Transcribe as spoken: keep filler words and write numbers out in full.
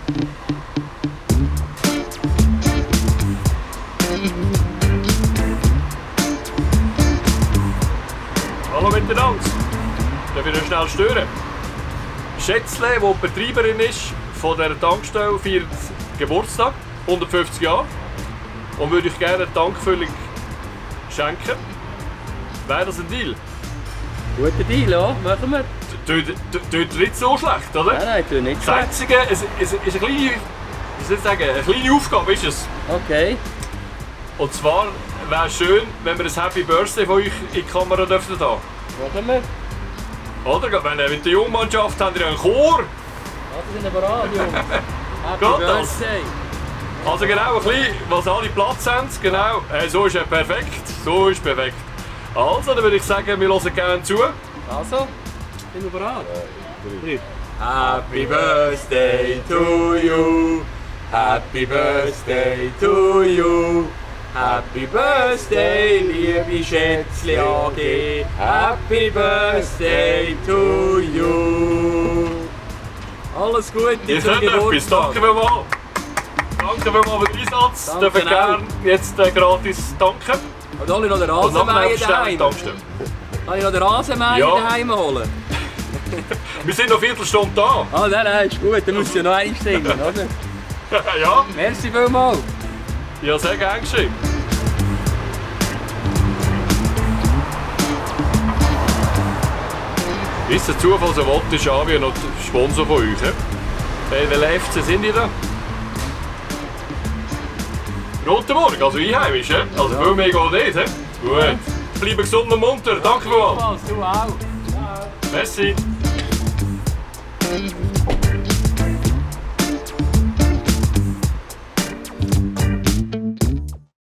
Hallo miteinander. Darf ich noch schnell stören? Schätzle, die die Betreiberin ist von dieser Tankstelle, feiert Geburtstag, hundertfünfzig Jahre. Und würde ich gerne eine Tankfüllung schenken. Wäre das ein Deal? Guter Deal, ja, machen wir. Tut nicht so schlecht, oder? Nein, nein, tut nicht Das schlecht. Einzige, es ist, ist eine kleine, wie soll ich sagen, eine kleine Aufgabe ist es. Okay. Und zwar wäre es schön, wenn wir ein Happy Birthday von euch in die Kamera dürften haben. Machen wir. Oder? Wenn ihr mit der Jungmannschaft habt ihr einen Chor. Ja, das sind aber alle, Jungs. Happy Geht das? Birthday. Also genau, ein bisschen, was alle Platz haben. Genau. Äh, so ist er perfekt. So ist perfekt. Also, dann würde ich sagen, wir hören gerne zu. Also, sind wir bereit? Ja, Happy Birthday to you. Happy Birthday to you. Happy Birthday, liebe Schätzli A G. Happy Birthday to you. Alles Gute Ihr zum könnt etwas. Geburtstag. Danke vielmals. Danke vielmals für den Einsatz. Danke Dürfen auch. gerne jetzt äh, gratis danken. Und alle noch den Und nachher Rasenmäher aufstellen daheim. Tankstelle. Kann ich noch den Rasenmäher Ja. daheim holen? Wir sind noch eine Viertelstunde da. Ah, nein, nein, ist gut, dann müsst ihr noch eins singen, oder? Ja, Merci vielmals. ja, sehr gerne geschehen. Wie es der Zufall so will, ist Avia noch der Sponsor von euch. Hey, welcher F C sind ihr da? Rotenburg, also einheimisch, he? Also Ja. viel mehr geht nicht. He? Gut. Bleiben gesund und munter. Danke vielmals. Du auch. Merci.